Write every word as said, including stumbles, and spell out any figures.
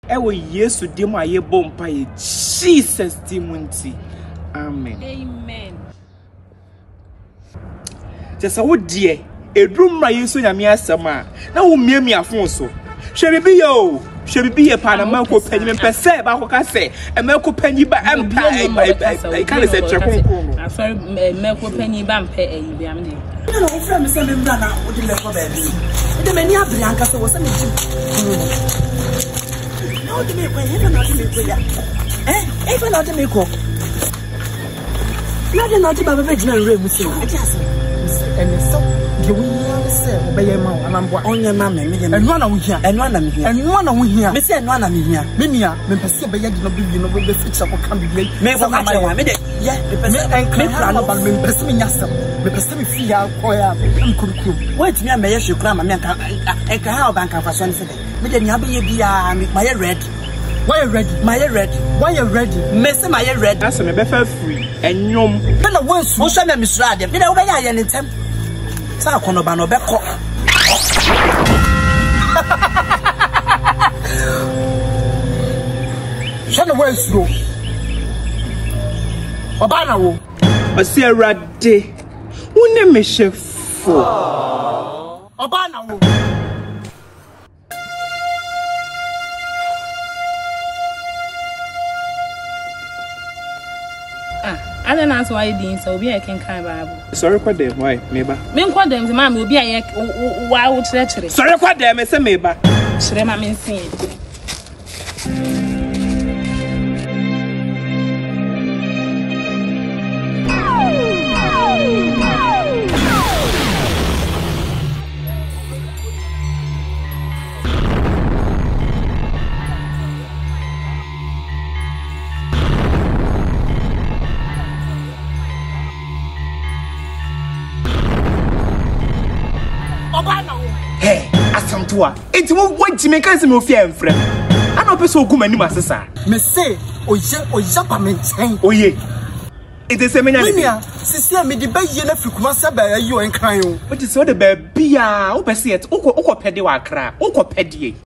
Ewo Yesu demo aye bompa ye Jesus dimunti. Amen. Amen. Just a wood dear, a room my Yesu Yamia Sama. Now me me a phone so. Shall be yo? Shall be a Panama penny per se, Bahoka say, a Melco penny by Empire. I can't say Chacon. I'm sorry, Melco penny bumper, a yammy. No, friend, some of them run out with the left of it. The many of Bianca was a no, the make when you not make eh? Even not the make up. Not not about original room, so I just and so the winner said, Obey your mouth, and I'm on your mamma, and one of here, and one of here, and one of here, Miss and one of here, Minia, Memphis, but yet not be you know the fix up come be late. May I want it? Yeah, and clear about Memphis, Memphis, free out, wait, me, I may you climb America and can have bank of a son. Me dey nyabe ye bia me my red. Why you ready? My red. Why you ready? Me say my red. That's me be free. Enyom. Me na wonsu. Wo hwe me misra de. Me dey wo be ya ye nentem. Sa kono ba no be ko. Shana wonsu. Oba na wo. Osi Awurade. Wo ne me hwefo. Oba na wo. I don't know why you didn't so be I can kind Bible. Sorry for them, why, Meba? Men quad them, the man will be a why would treachery. Sorry for them, it's a Meba. Shrema mean sing. Hey, asamtua. Enti wo wanti me kan se me ofia enfrem. Ana ope so ogu mani masesa. Me say oye oya pa me nchen. Oye. Enti se menya me. Sisi me di ba ye na fikuma se ba ya yo enkan yo. What is so the ba bia, wo pese et, wo ko pede wa akra. Wo ko pede